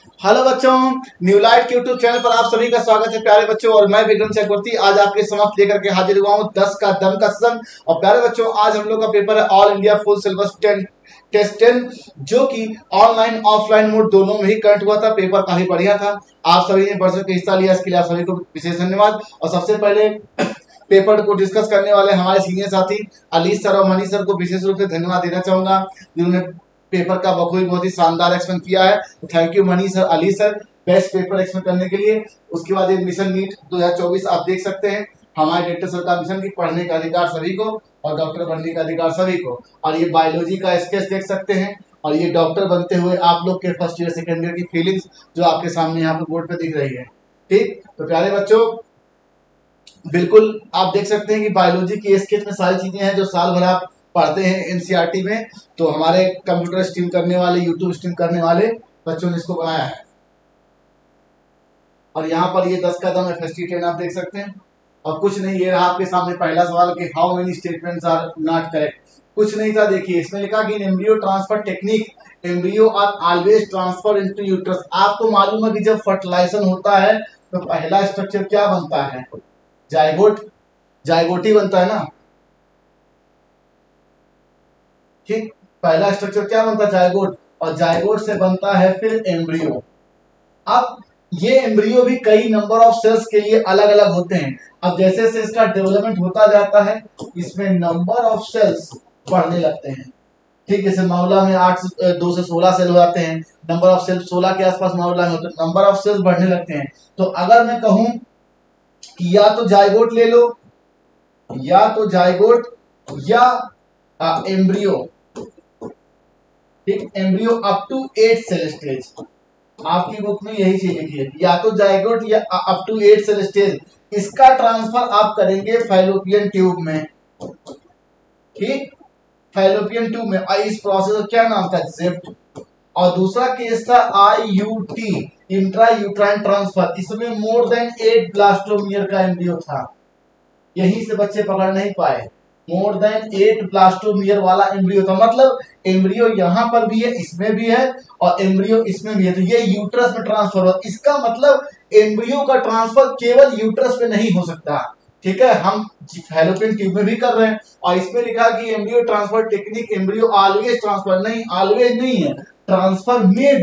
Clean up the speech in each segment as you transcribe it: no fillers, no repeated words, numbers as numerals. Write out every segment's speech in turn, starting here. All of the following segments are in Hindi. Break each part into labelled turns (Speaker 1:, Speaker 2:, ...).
Speaker 1: हेलो बच्चों, न्यू लाइट के यूट्यूब चैनल पर आप सभी का स्वागत है प्यारे बच्चों। और मैं विक्रम चक्रवर्ती आज आपके समक्ष लेकर के हाजिर हुआ हूँ 10 का दम का सदन। और प्यारे बच्चों, आज हम लोग का पेपर है all India full syllabus test 10, जो कि ऑनलाइन ऑफलाइन मोड दोनों में ही करंट हुआ था। पेपर काफी बढ़िया था, आप सभी ने बढ़ चढ़ के हिस्सा लिया, इसके लिए आप सभी को विशेष धन्यवाद। और सबसे पहले पेपर को डिस्कस करने वाले हमारे सीनियर साथी अली सर और मनीष सर को विशेष रूप से धन्यवाद देना चाहूंगा, जिन्होंने पेपर का बखूबी बहुत ही शानदार एक्सप्लेन किया है। तो thank you Manish sir, Ali sir, best paper explain करने के लिए। उसके बाद ये मिशन नीट 2024 आप देख सकते हैं, हमारे डायरेक्टर सर का मिशन की पढ़ने का अधिकार सभी को और डॉक्टर बनने का अधिकार सभी को। और ये बायोलॉजी का स्केच देख सकते हैं, और ये डॉक्टर बनते हुए आप लोग के फर्स्ट ईयर सेकेंड ईयर की फीलिंग्स जो आपके सामने यहाँ पे बोर्ड पे दिख रही है। ठीक, तो प्यारे बच्चों, बिल्कुल आप देख सकते हैं कि बायोलॉजी की स्केच में सारी चीजें हैं जो साल भर आप पढ़ते हैं एनसीईआरटी में। तो हमारे कंप्यूटर स्ट्रीम करने वाले, यूट्यूब स्ट्रीम करने वाले बच्चों ने इसको बनाया है। और यहाँ पर ये 10 का दम FST 10 आप देख सकते हैं। और कुछ नहीं, ये रहा आपके सामने पहला सवाल कि how many statements are not correct. कुछ नहीं था, देखिए इसमें लिखा कि in embryo transfer technique embryo are always transfer into uterus. आपको मालूम है कि जब फर्टिलाइजेशन होता है तो पहला स्ट्रक्चर क्या बनता है? जाइगोट, जाइगोट ही बनता है ना। ठीक, पहला स्ट्रक्चर क्या बनता है? जाइगोट, और जाइगोट से बनता है फिर एम्ब्रियो। अब ये एम्ब्रियो भी कई नंबर ऑफ सेल्स के लिए अलग अलग होते हैं। अब जैसे जैसे इसका डेवलपमेंट होता जाता है, इसमें नंबर ऑफ सेल्स बढ़ने लगते हैं। ठीक, जैसे माउला में 2 से 16 सेल हो जाते हैं, नंबर ऑफ सेल्स 16 के आसपास माउला में होते हैं, नंबर ऑफ सेल्स बढ़ने लगते हैं। तो अगर मैं कहूं कि या तो जाइगोट ले लो, या तो जाइगोट या एम्ब्रियो। ठीक, embryo up to 8 cell stage, आपकी बुक में यही चीज लिखी है, या तो जाइगोट या अप टू 8 सेल स्टेज। इसका ट्रांसफर आप करेंगे फैलोपियन ट्यूब में। ठीक, फैलोपियन ट्यूब में। और इस प्रोसेस का क्या नाम था? जेप्ट। और दूसरा केस था IUT, इंट्रा यूट्राइन ट्रांसफर। इसमें मोर देन 8 ब्लास्टोमियर का एम्ब्रियो था, यहीं से बच्चे पकड़ नहीं पाए। मोर देन 8 ब्लास्टोमियर वाला एम्ब्रियो था, मतलब एम्ब्रियो यहां पर भी है, इसमें भी है, और एम्ब्रियो इसमें भी है। तो ये यूट्रस में ट्रांसफर हुआ। इसका मतलब एम्ब्रियो का ट्रांसफर केवल यूट्रस पे नहीं हो सकता। ठीक है, हम फैलोपियन ट्यूब में भी कर रहे हैं। और इसमें लिखा कि embryo transfer technique embryo always transfer, नहीं, ऑलवेज नहीं है, ट्रांसफर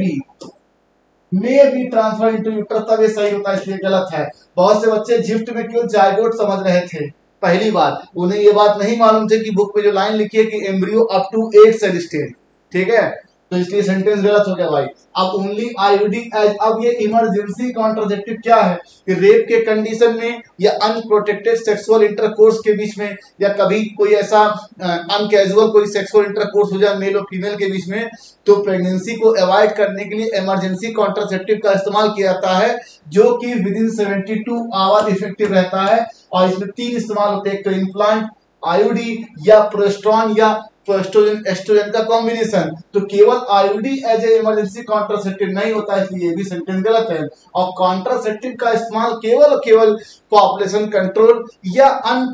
Speaker 1: में भी ट्रांसफर इनटू यूट्रस, तब ये सही होता है, इसलिए गलत है। बहुत से बच्चे जिफ्ट में क्यों जाइगोट समझ रहे थे। पहली बात, उन्हें ये बात नहीं मालूम थी कि बुक पे जो लाइन लिखी है कि embryo up to 8 cell stage. ठीक है, तो इसलिए सेंटेंस गलत हो गया भाई। अब ओनली IUD एज, अब ये इमरजेंसी कॉन्ट्रासेप्टिव क्या है कि रेप के कंडीशन में या अनप्रोटेक्टेड सेक्सुअल इंटरकोर्स के बीच में, या कभी कोई ऐसा अनकैजुअल कोई सेक्सुअल इंटरकोर्स हो जाए मेल और फीमेल के बीच में, तो प्रेगनेंसी को अवॉइड करने के लिए इमरजेंसी कॉन्ट्रासेप्टिव का इस्तेमाल किया जाता है, जो कि विद इन 72 आवर इफेक्टिव रहता है। और इसमें 3 इस्तेमाल होते हैं, एक तो इम्प्लांट, IUD, या प्रोस्ट्रॉन या प्रोस्टोजन एस्ट्रोजन का कॉम्बिनेशन। तो केवल IUD as a emergency contraceptive नहीं होता, इसलिए ये भी सेंटेंस गलत है। और कॉन्ट्रासेप्टिव का इस्तेमाल केवल केवल पॉपुलेशन कंट्रोल या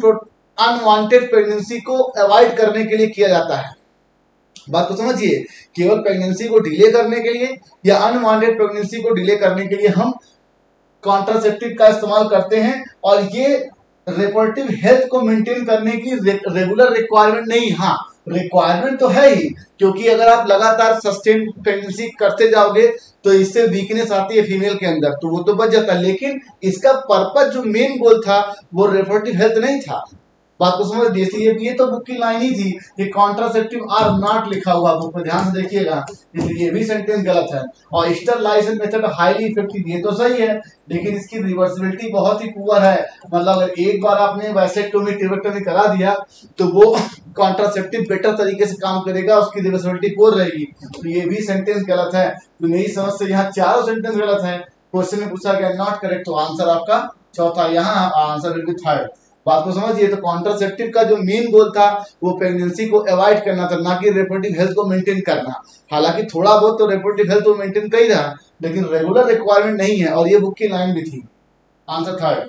Speaker 1: अनवांटेड प्रेगनेंसी को अवॉइड करने के लिए किया जाता है। बात को समझिए, केवल प्रेगनेंसी को डिले करने के लिए या अनवांटेड प्रेगनेंसी को डिले करने के लिए हम कॉन्ट्रासेप्टिव का इस्तेमाल करते हैं। और ये रिप्रोडक्टिव हेल्थ को मेंटेन करने की रेगुलर रिक्वायरमेंट नहीं, हाँ रिक्वायरमेंट तो है ही, क्योंकि अगर आप लगातार सस्टेन प्रेगनेंसी करते जाओगे तो इससे वीकनेस आती है फीमेल के अंदर, तो वो तो बच जाता है। लेकिन इसका पर्पज जो मेन गोल था वो रिप्रोडक्टिव हेल्थ नहीं था। बात को समझ लीजिए, ये तो बुक की लाइन ही थी कि कॉन्ट्रासेप्टिव आर नॉट लिखा हुआ बुक पे, ध्यान से देखिएगा, इसलिए ये भी सेंटेंस गलत है। और स्टरलाइजेशन मेथड हाईली इफेक्टिव, ये तो सही है, लेकिन इसकी रिवर्सिबिलिटी बहुत ही पुअर है। मतलब अगर एक बार आपने वैसेक्टोमी टिबेक्टोमी करा दिया तो वो कॉन्ट्रासेप्टिव बेटर तरीके से काम करेगा, उसकी रिवर्सिबिलिटी पुअर रहेगी। तो ये भी सेंटेंस गलत है। तो मेरी समझ से यहाँ चारों सेंटेंस गलत है। क्वेश्चन में पूछा गया नॉट करेक्ट, तो आंसर आपका चौथा, यहाँ आंसर बिल्कुल थर्ड। बात को समझिए, तो कॉन्ट्रासेप्टिव का जो मेन गोल था वो प्रेगनेंसी को अवॉइड करना था, ना कि रिप्रोडक्टिव हेल्थ को मेंटेन करना। हालांकि थोड़ा बहुत तो रिप्रोडक्टिव हेल्थ को मेंटेन कर ही रहा, लेकिन रेगुलर रिक्वायरमेंट नहीं है, और ये बुक की लाइन भी थी। Answer third.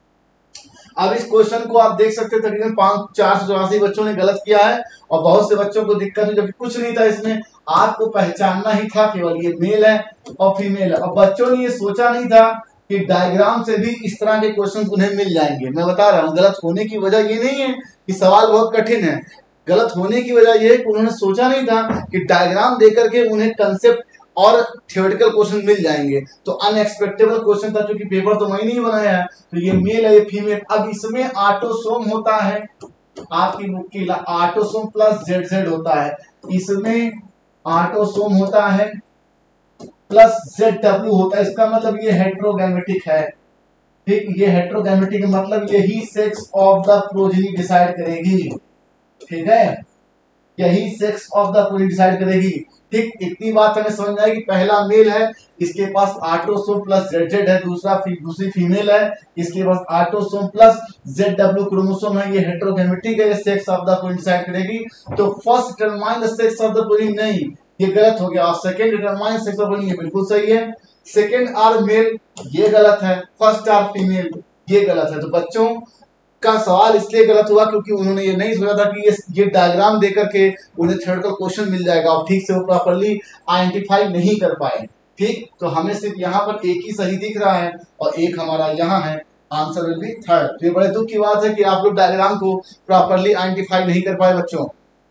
Speaker 1: अब इस क्वेश्चन को आप देख सकते हैं, तकरीबन 484 बच्चों ने गलत किया है, और बहुत से बच्चों को दिक्कत हुई, जबकि कुछ नहीं था इसमें। आपको पहचानना ही था केवल ये मेल है और फीमेल है। और बच्चों ने ये सोचा नहीं था कि डायग्राम से भी इस तरह के क्वेश्चन उन्हें मिल जाएंगे। मैं बता रहा हूँ, गलत होने की वजह ये नहीं है कि सवाल बहुत कठिन है, गलत होने की वजह ये है कि उन्होंने सोचा नहीं था कि डायग्राम देकर के उन्हें कंसेप्ट और थियोरेटिकल क्वेश्चन मिल जाएंगे। तो अनएक्सपेक्टेबल क्वेश्चन था, क्योंकि पेपर तो मैंने नहीं बनाया है। तो ये मेल है, ये फीमेल। अब इसमें ऑटोसोम होता है, आपकी बुक की ऑटोसोम प्लस जेड होता है, इसमें ऑटोसोम होता है प्लस ZW होता है। इसका मतलब ये हेट्रोगैमेटिक है। ठीक, ये हेट्रोगैमेटिक मतलब यही sex of the progeny decide करेगी। ठीक है, यही sex of the progeny decide करेगी। ठीक, इतनी बात हमें समझ में आएगी। पहला मेल है, इसके पास ऑटोसोम प्लस ZZ है, दूसरी फीमेल है, इसके पास ऑटोसोम प्लस ZW क्रोमोसोम है, ये हेट्रोगैमेटिक है, ये sex of the progeny decide करेगी। तो first determine the sex of the progeny नहीं, ये गलत हो गया। और second determine sex of progeny, ये बिल्कुल सही है। सेकंड आर मेल, ये गलत है। फर्स्ट आर फीमेल, ये गलत है। तो बच्चों का सवाल इसलिए गलत हुआ क्योंकि उन्होंने ये नहीं सोचा था कि ये डायग्राम देकर के उन्हें थ्योरेटिकल क्वेश्चन मिल जाएगा और ठीक से वो प्रॉपर्ली आइडेंटिफाई नहीं कर पाए। ठीक, तो हमें सिर्फ यहाँ पर एक ही सही दिख रहा है और एक हमारा यहाँ है, आंसर विल बी थर्ड। तो ये बड़े दुख की बात है कि आप लोग डायग्राम को प्रॉपर्ली आइडेंटिफाई नहीं कर पाए बच्चों।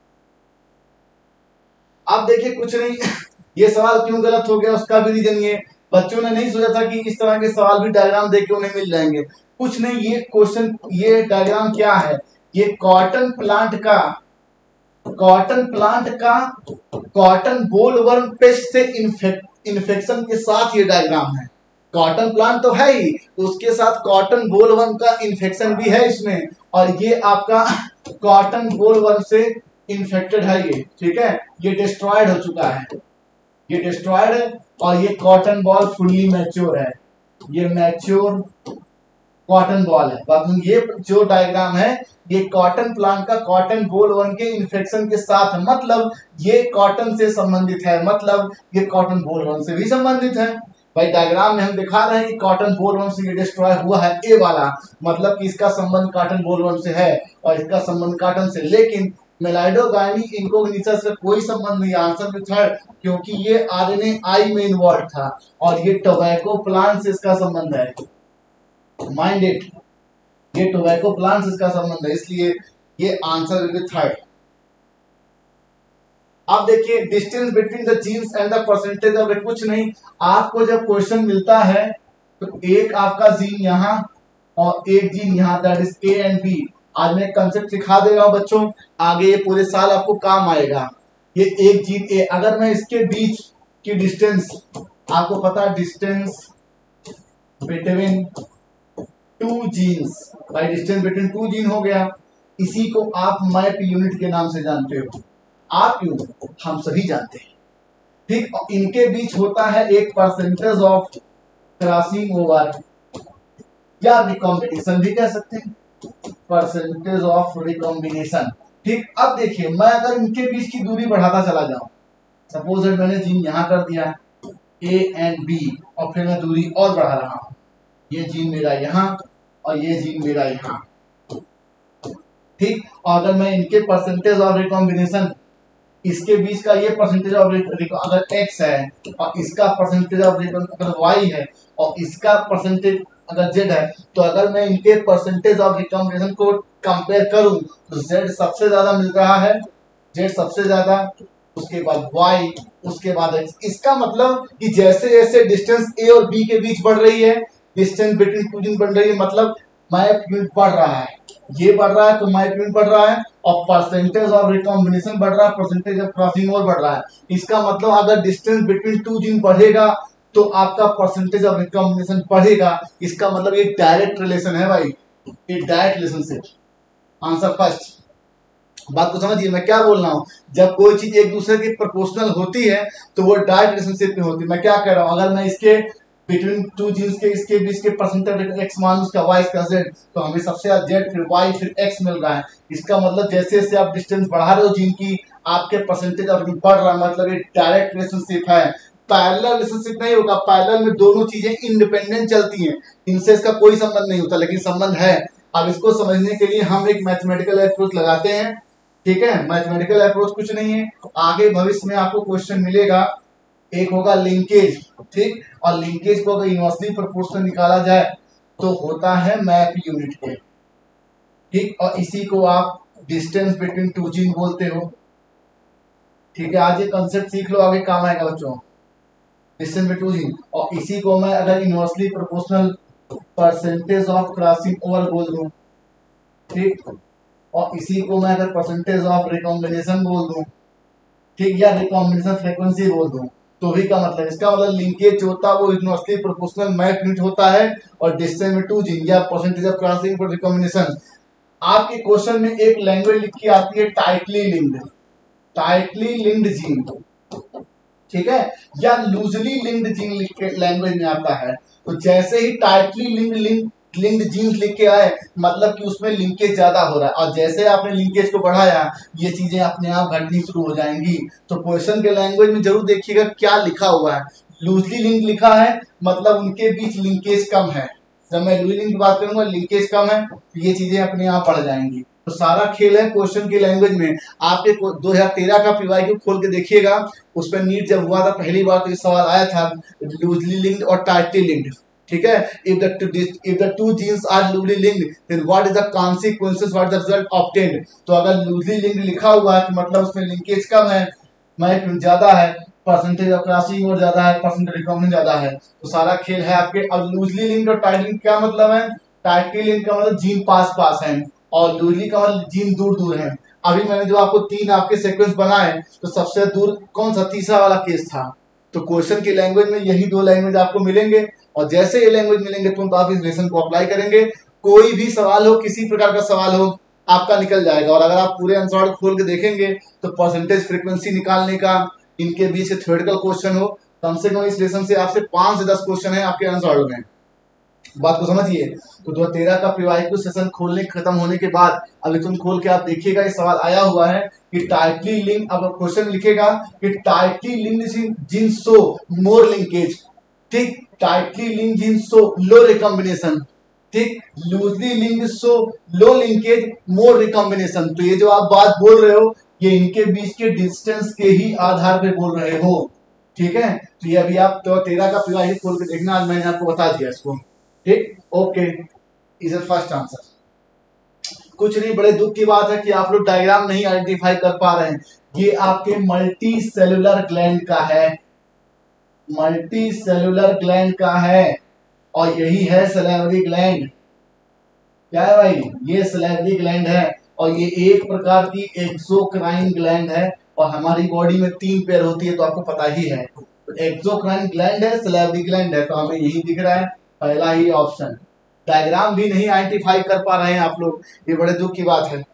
Speaker 1: अब देखिए कुछ नहीं ये सवाल क्यों गलत हो गया उसका भी रीजन ये, बच्चों ने नहीं सोचा था कि इस तरह के सवाल भी डायग्राम देख के उन्हें मिल जाएंगे। कुछ नहीं, ये क्वेश्चन, ये डायग्राम क्या है, ये कॉटन प्लांट का कॉटन बोलवर्म पेस्ट से इन्फेक्शन के साथ ये डायग्राम है। कॉटन प्लांट तो है ही, उसके साथ कॉटन बोलवर्म का इन्फेक्शन भी है इसमें, और ये आपका कॉटन बोलवर्म से इन्फेक्टेड है ये। ठीक है, ये डिस्ट्रॉयड हो चुका है, ये डिस्ट्रॉयड है, और ये कॉटन बॉल फुल्ली मैच्योर है, ये मैच्योर कॉटन बॉल है। बाकी ये जो डायग्राम है ये कॉटन प्लांट का कॉटन बोलवर्म के इन्फेक्शन के साथ है, मतलब ये कॉटन से संबंधित है, मतलब ये कॉटन बोलवर्म से भी संबंधित है। भाई डायग्राम में हम दिखा रहे हैं कि कॉटन बोलवर्म से ये डिस्ट्रॉय हुआ है, ए वाला, मतलब कि इसका संबंध कॉटन बोलवर्म से है और इसका संबंध कॉटन से। लेकिन मेलाइडोगाइनी इनकोग्निटा से कोई संबंध नहीं, आंसर में थर्ड, क्योंकि ये RNAi में इन्वॉल्व था और ये टोबैको प्लांट से इसका संबंध है। माइंड इट, ये टोबैको प्लांट से इसका संबंध है, इसलिए ये आंसर विल बी थर्ड। अब देखिए distance between the genes and the percentage of, कुछ नहीं, आपको जब क्वेश्चन मिलता है तो एक आपका जीन यहाँ और एक जीन यहाँ, that is A and B। आज मैं कंसेप्ट सिखा दे रहा हूं बच्चों, आगे ये पूरे साल आपको काम आएगा। ये एक जीन A, अगर मैं इसके बीच की डिस्टेंस, आपको पता है डिस्टेंस बिटवीन टू जीन्स, भाई डिस्टेंस बिटवीन टू जीन हो गया, इसी को आप मैप यूनिट के नाम से जानते हो। आप क्यों, हम सभी जानते हैं। ठीक, और इनके बीच होता है एक परसेंटेज ऑफ क्रॉसिंग ओवर, या रिकॉम्बिनेशन भी कह सकते हैं, परसेंटेज ऑफ रिकॉम्बिनेशन। ठीक, अब देखिए मैं अगर इनके बीच की दूरी बढ़ाता चला जाऊं, सपोज मैंने जीन यहां कर दिया A एंड B और फिर मैं दूरी और बढ़ा रहा हूं, ये जीन मेरा यहाँ और ये जीन मेरा यहाँ। ठीक, और अगर मैं इनके परसेंटेज ऑफ रिकॉम्बिनेशन, इसके बीच का ये परसेंटेज ऑफ अगर x है और इसका परसेंटेज ऑफ अगर y है और इसका परसेंटेज अगर z है, तो अगर मैं इनके परसेंटेज ऑफ रिकॉम्बिनेशन को कंपेयर करूं तो z सबसे ज्यादा मिल रहा है, z सबसे ज्यादा, उसके बाद y, उसके बाद x। इसका मतलब कि जैसे जैसे डिस्टेंस a और b के बीच बढ़ रही है, डिस्टेंस बिटवीन टू जीन बढ़ रही है, मतलब मैप यूनिट बढ़ रहा है, ये बढ़ रहा है तो मैप यूनिट बढ़ रहा है, और परसेंटेज ऑफ रिकॉम्बिनेशन बढ़ रहा है, परसेंटेज ऑफ क्रॉसिंग ओवर बढ़ रहा है। इसका मतलब अगर डिस्टेंस बिटवीन टू जीन बढ़ेगा तो आपका परसेंटेज ऑफ रिकॉम्बिनेशन बढ़ेगा। इसका मतलब ये डायरेक्ट रिलेशन है भाई, ये डायरेक्ट रिलेशनशिप। Answer first. बात को समझिए मैं क्या बोल रहा हूँ, जब कोई चीज एक दूसरे की प्रोपोर्शनल होती है तो वो डायरेक्ट रिलेशनशिप में होती है। मैं क्या कह रहा हूँ, अगर मैं इसके बिटवीन टू जीन्स के इसके बीच के परसेंटेज x मान उसका y इसका z, तो हमें सबसे ज्यादा z फिर y फिर x मिल रहा है। इसका मतलब जैसे जैसे आप डिस्टेंस बढ़ा रहे हो जीन की, आपके परसेंटेज ऑफ बढ़ रहा है, मतलब ये डायरेक्ट रिलेशनशिप है। पैरेलल रिलेशनशिप नहीं होगा, पैरेलल में दोनों चीजें इंडिपेंडेंट चलती हैं, इनसे इसका कोई संबंध नहीं होता, लेकिन संबंध है। अब इसको समझने के लिए हम एक मैथमेटिकल अप्रोच लगाते हैं। ठीक है, मैथमेटिकल अप्रोच कुछ नहीं है। आगे भविष्य में आपको क्वेश्चन मिलेगा, एक होगा लिंकेज, ठीक, और लिंकेज को अगर इनवर्सली प्रोपोर्शनल निकाला जाए तो होता है मैप यूनिट के, ठीक, और इसी को आप डिस्टेंस बिटवीन टू जीन बोलते हो। ठीक है, आज ये कंसेप्ट सीख लो, आगे काम आएगा बच्चों, डिस्टेंस बिटवीन टू जीन। और इसी को मैं अगर inversely proportional percentage of crossing over बोल दूं, ठीक, और इसी को मैं अगर परसेंटेज ऑफ रिकॉम्बिनेशन बोल दूं, ठीक, या रिकॉम्बिनेशन फ्रीक्वेंसी बोल दूं, तो भी का मतलब, इसका मतलब लिंकेज जो होता है वो इनवर्सली प्रोपोर्शनल मैप यूनिट होता है, और डिस्टेंस बिटवीन टू जीन या percentage of crossing for recombination. आपके क्वेश्चन में एक लैंग्वेज लिख के आती है tightly linked, tightly linked gene, ठीक है, या लूजली लिंक्ड जीन लिख के लैंग्वेज में आता है। तो जैसे ही टाइटली लिंक्ड जीन्स लिख के आए, मतलब कि उसमें लिंकेज ज्यादा हो रहा है, और जैसे आपने लिंकेज को बढ़ाया ये चीजें अपने आप घटनी शुरू हो जाएंगी। तो क्वेश्चन के लैंग्वेज में जरूर देखिएगा क्या लिखा हुआ है। लूजली लिंक लिखा है मतलब उनके बीच लिंकेज कम है, जब मैं लूजली लिंक की बात करूंगा लिंकेज कम है, तो ये चीजें अपने आप बढ़ जाएंगी। तो सारा खेल है क्वेश्चन की लैंग्वेज में। आपके 2013 का पीवाईक्यू खोल के देखिएगा, उस पर नीट जब हुआ था पहली बार तो ये सवाल आया था, लूजली लिंक्ड और टाइटली लिंक्ड, ठीक है, if the two genes are loosely linked then what is the consequences, what is the result obtained। तो अगर loosely linked लिखा हुआ है तो मतलब उसमें लिंकेज कम है, मैप ज्यादा है, परसेंटेज ऑफ क्रॉसिंग और ज्यादा है, परसेंटेज रिकॉम्बिनेशन ज्यादा है। तो सारा खेल है आपके। अब लूजली लिंक्ड और टाइटली लिंक्ड क्या मतलब है? टाइटली लिंक्ड का मतलब जीन पास पास है, और लूजली का मतलब जीन दूर दूर है। अभी मैंने जो आपको 3 आपके सीक्वेंस बनाए, तो सबसे दूर कौन सा तीसरा वाला केस था। तो क्वेश्चन की लैंग्वेज में यही 2 लैंग्वेज आपको मिलेंगे, और जैसे ये लैंग्वेज मिलेंगे तुरंत आप इस लेसन को अप्लाई करेंगे। कोई भी सवाल हो, किसी प्रकार का सवाल हो, आपका निकल जाएगा। और अगर आप पूरे आंसर खोल के देखेंगे तो परसेंटेज फ्रीक्वेंसी निकालने का, इनके बीच से थ्योरेटिकल क्वेश्चन हो, कम से कम इस लेसन से आपसे 5 से 10 क्वेश्चन है आपके आंसर में। बात को समझिए। तो 2013 का पीवाईक्यू सेशन खोलने खत्म होने के बाद अभी तुम खोल के आप देखिएगा, ये सवाल आया हुआ है कि टाइटली लिंक, अब क्वेश्चन लिखेगा कि tightly linked gene show more linkage, ठीक, tightly linked gene show low recombination, ठीक, loosely linked show low linkage more recombination. तो ये जो आप बात बोल रहे हो ये इनके बीच के डिस्टेंस के ही आधार पे बोल रहे हो, ठीक है। तो ये अभी आप 13 का पीवाईक्यू खोल के देखना, आज मैंने आपको बता दिया इसको, ठीक, ओके, इज फर्स्ट आंसर। कुछ नहीं, बड़े दुख की बात है कि आप लोग डायग्राम नहीं आइडेंटिफाई कर पा रहे हैं। ये आपके मल्टी सेलुलर ग्लैंड का है, मल्टी सेलुलर ग्लैंड का है, और यही है सैलिवरी ग्लैंड। क्या है भाई? ये सैलिवरी ग्लैंड है, और ये एक प्रकार की एक्सोक्राइन ग्लैंड है, और हमारी बॉडी में 3 पेयर होती है, तो आपको पता ही है। तो एक्सोक्राइन ग्लैंड है, सैलिवरी ग्लैंड है, तो हमें यही दिख रहा है, पहला ही ऑप्शन। डायग्राम भी नहीं आइडेंटिफाई कर पा रहे हैं आप लोग, ये बड़े दुख की बात है।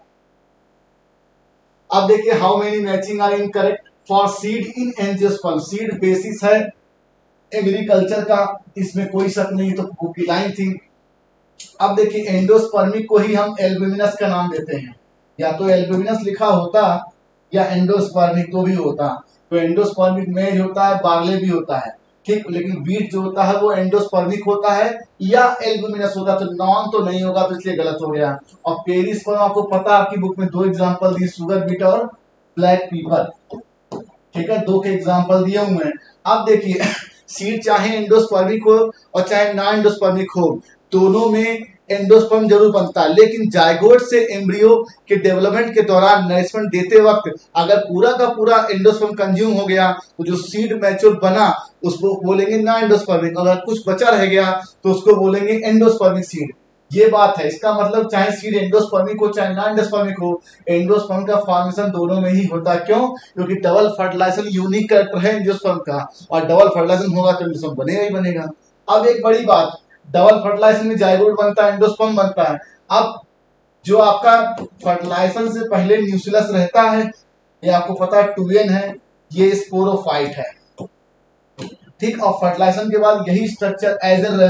Speaker 1: अब देखिए, how many matching are incorrect for seed in angiosperm. Seed basis है एग्रीकल्चर का, इसमें कोई शक नहीं, तो बुक की लाइन थी। अब देखिए, एंडोस्पर्मिक को ही हम एल्ब्यूमिनस का नाम देते हैं, या तो एल्ब्यूमिनस लिखा होता या एंडोस्पर्मिक तो भी होता। तो एंडोस्पर्मिक मेज होता है, बार्ले भी होता है, ठीक, लेकिन बीट जो होता है वो एंडोस्पर्मिक होता है या एल्ब्यूमिनस होता, तो नॉन तो नहीं होगा, तो इसलिए गलत हो गया। और पेरिस्पर्म आपको पता, आपकी बुक में 2 एग्जांपल दी, शुगर बीट और ब्लैक पीपर, ठीक है, 2 के एग्जांपल दिए हुए हैं। अब देखिए, सीड चाहे एंडोस्पर्मिक हो और चाहे नॉन एंडोस्पर्मिक हो, दोनों में एंडोस्पर्म जरूर बनता है, लेकिन जायगोट से एम्ब्रियो के डेवलपमेंट के दौरान नरिशमेंट देते वक्त अगर पूरा का पूरा एंडोस्पर्म कंज्यूम हो गया, तो जो सीड मैच्योर बना उसको बोलेंगे नॉन एंडोस्पर्मिक, अगर कुछ बचा रह गया तो उसको बोलेंगे एंडोस्पर्मिक सीड। ये बात है, इसका मतलब चाहे सीड एंडोस्पर्मिक हो चाहे नॉन एंडोस्पर्मिक हो, एंडोस्पर्म का फॉर्मेशन दोनों में ही होता है। क्यों? क्योंकि डबल फर्टिलाइजेशन यूनिक कैरेक्टर है एंजियोस्पर्म का, और डबल फर्टिलाइजेशन होगा तो एंडोस्पर्म बनेगा ही बनेगा। अब एक बड़ी बात, डबल फर्टिलाइजेशन में जाइगोट बनता है, एंडोस्पर्म बनता है। अब जो आपका फर्टिलाइजेशन से पहले न्यूक्लियस रहता है, ये आपको पता है 2n है, ये स्पोरोफाइट है, ठीक, और फर्टिलाइजेशन के बाद यही स्ट्रक्चर एज ए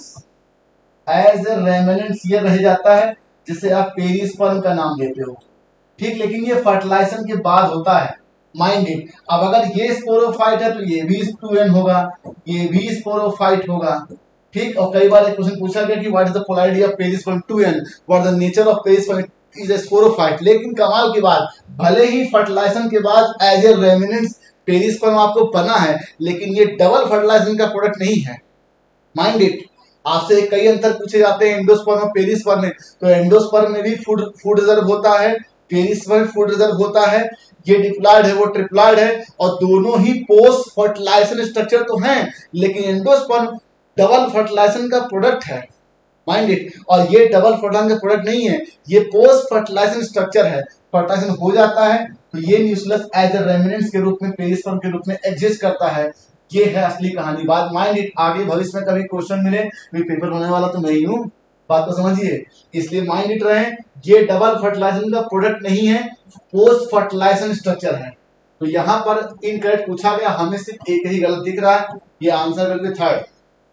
Speaker 1: रेमिनेंट्स ये रह जाता है, जिसे आप पेरिस्पर्म का नाम देते हो, ठीक, लेकिन ये फर्टिलाइजेशन के बाद होता है, माइंड इट। अब अगर ये स्पोरोफाइट है तो ये भी 2n होगा, ये भी स्पोरोफाइट होगा, ठीक। और कई बार एक क्वेश्चन पूछा गया कि what is the polarity of perisperm 2n, what is the nature of perisperm is a sporophyte. लेकिन कमाल की बात, भले ही फर्टिलाइजेशन के बाद एज ए रेमिनेंस पेरिस्पर्म आपको बना है, लेकिन ये डबल फर्टिलाइजेशन का प्रोडक्ट नहीं है। Mind it. आपसे कई अंतर पूछे जाते हैं एंडोस्पर्म और पेरिस्पर्म में, तो एंडोस्पर्म में भी फूड रिजर्व होता है, पेरिस्पर्म में फूड रिजर्व होता है। ये डिप्लॉयड है, वो ट्रिप्लॉयड है, और दोनों ही पोस्ट फर्टिलाइजेशन स्ट्रक्चर तो हैं, लेकिन एंडोस्पर्म डबल फर्टिलाइजेशन का प्रोडक्ट है। Mind it. और ये डबल फर्टिलाइजेशन का प्रोडक्ट नहीं है, ये पोस्ट फर्टिलाइजेशन स्ट्रक्चर है। फर्टिलाइजेशन हो जाता है तो ये न्यूक्लियस एज ए रेमिनेंस के रूप में, पेरिस्पर्म के रूप में एग्जिस्ट करता है। ये है असली कहानी। बात माइंड इट। आगे भविष्य में कभी क्वेश्चन मिले, भी पेपर होने वाला तो मैं ही हूं, बात को समझिए, इसलिए माइंड इट रहे। ये डबल फर्टिलाइजेशन का प्रोडक्ट नहीं है, पोस्ट फर्टिलाइजेशन स्ट्रक्चर है। तो यहां पर इनकरेक्ट पूछा गया, हमें सिर्फ एक ही गलत दिख रहा है, ये आंसर विल बी थर्ड।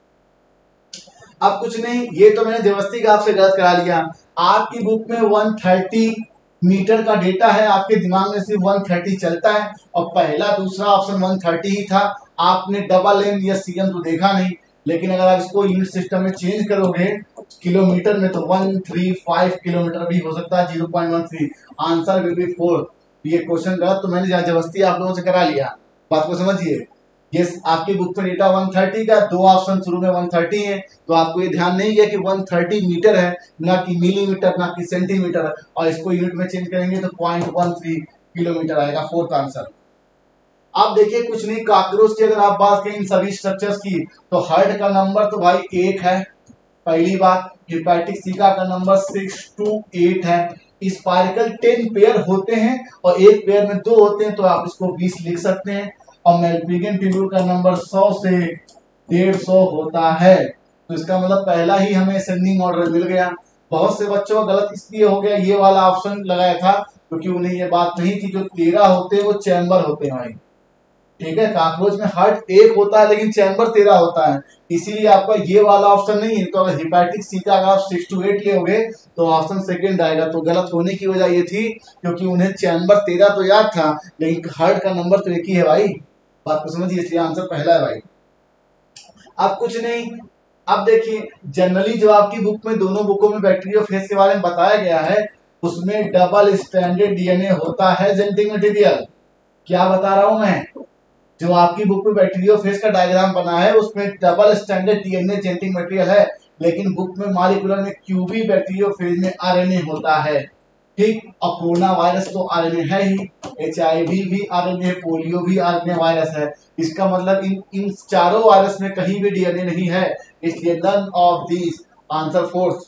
Speaker 1: अब कुछ नहीं, ये तो मैंने जबरदस्ती का आपसे गलत करा लिया। आपकी बुक में 130 मीटर का डेटा है, आपके दिमाग में सिर्फ 130 चलता है, और पहला दूसरा ऑप्शन 130 ही था। आपने डबल एम या सीएम तो देखा नहीं, लेकिन अगर आप इसको यूनिट सिस्टम में चेंज करोगे किलोमीटर में, तो 135 किलोमीटर भी हो सकता है, 0.13। Answer will be 4। ये क्वेश्चन गलत तो मैंने जबरदस्ती आप लोगों से करा लिया, बात को समझिए। ये आपकी बुक में डेटा 130 का, दो ऑप्शन शुरू में 130 है, तो आपको ये ध्यान नहीं है कि 130 मीटर है, ना कि मिलीमीटर, ना कि सेंटीमीटर है, और इसको यूनिट में चेंज करेंगे तो 0.13 किलोमीटर आएगा। Fourth answer. अब देखिए कुछ नहीं, कॉकरोच की अगर आप बात करें इन सभी स्ट्रक्चर्स की, तो हार्ट का नंबर तो भाई 1 है, पहली बात। हेपेटिक सीका का नंबर 6 to 8 है। स्पाइरकल 10 पेयर होते हैं, और एक पेयर में 2 होते हैं, तो आप इसको 20 लिख सकते हैं। और मेल्पिगन ट्यूब्यूल का नंबर 100 से 150 होता है। तो इसका मतलब पहला ही हमें असेंडिंग ऑर्डर मिल गया। बहुत से बच्चों का गलत इसलिए हो गया, ये वाला ऑप्शन लगाया था क्योंकि उन्हें ये बात नहीं थी, जो 13 होते हैं वो चैम्बर होते हैं भाई। ठीक है, कॉकरोच में हार्ट 1 होता है, लेकिन चैम्बर 13 होता है, इसीलिए आपका ये वाला ऑप्शन नहीं है। तो अगर हेपेटिक सीका अगर आप 6 to 8 लोगे तो ऑप्शन सेकंड आएगा। तो गलत होने की वजह ये थी क्योंकि उन्हें चैम्बर 13 तो याद था, लेकिन हार्ट का नंबर तो 1 ही है भाई, बात को समझिए, इसलिए आंसर पहला है भाई। अब कुछ नहीं, अब देखिए जनरली जो आपकी बुक में, दोनों बुकों में बैक्टीरियोफेज के बारे में बताया गया है, उसमें डबल स्ट्रैंडेड डीएनए होता है जेनेटिक मटेरियल। क्या बता रहा हूं मैं, जो आपकी बुक में बैक्टीरियोफेज का डायग्राम बना है उसमें double standard DNA genetic material है, लेकिन बुक में मॉलिक्यूलर में क्यूबी बैक्टीरियोफेज में आरएनए होता है। ठीक, और कोरोना वायरस तो आरएनए है ही, एचआईवी भी आरएनए, पोलियो भी आरएनए वायरस है। इसका मतलब इन चारों वायरस में कहीं भी डीएनए नहीं है, इसलिए none of these, answer fourth.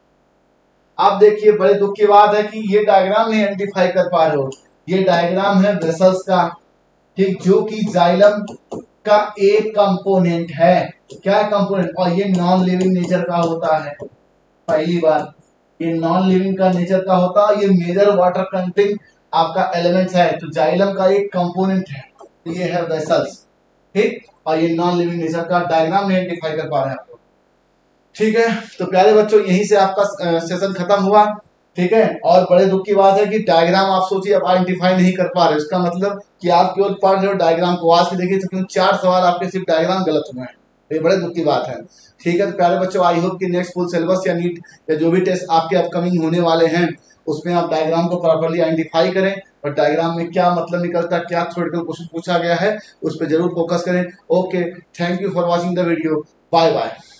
Speaker 1: आप देखिए बड़े दुख की बात है कि ये डायग्राम नहीं आइडेंटिफाई कर पा रहे हो, ये डायग्राम है वेसल्स का, ठीक, जो कि जाइलम का एक कंपोनेंट है। क्या कंपोनेंट, और ये नॉन लिविंग नेचर का होता है। पहली बात, ये नॉन लिविंग का नेचर का होता है, ये मेजर वाटर कंटेंट आपका एलिमेंट्स है, तो जाइलम का एक कंपोनेंट है, तो ये है वेसल्स। ठीक, और ये नॉन लिविंग नेचर का, डायग्राम नहीं आइडेंटिफाई कर पा रहे हैं आप लोग। ठीक है, तो प्यारे बच्चों यहीं से आपका सेशन खत्म हुआ। ठीक है, और बड़े दुख की बात है कि डायग्राम आप सोचिए आप आइडेंटिफाई नहीं कर पा रहे, इसका मतलब कि आप केवल पढ़ रहे हो डायग्राम को, आज के देखिए तो 4 सवाल आपके सिर्फ डायग्राम गलत हुए हैं, ये बड़े दुख की बात है। ठीक है, तो प्यारे बच्चों आई होप कि नेक्स्ट फुल सिलेबस या नीट या जो भी टेस्ट आपके अपकमिंग होने वाले हैं उसमें आप डायग्राम को प्रॉपर्ली आइडेंटिफाई करें, और डायग्राम में क्या मतलब निकलता है, क्या थ्योरेटिकल क्वेश्चन पूछा गया है, उस पर जरूर फोकस करें। Okay, thank you for watching the video, bye bye.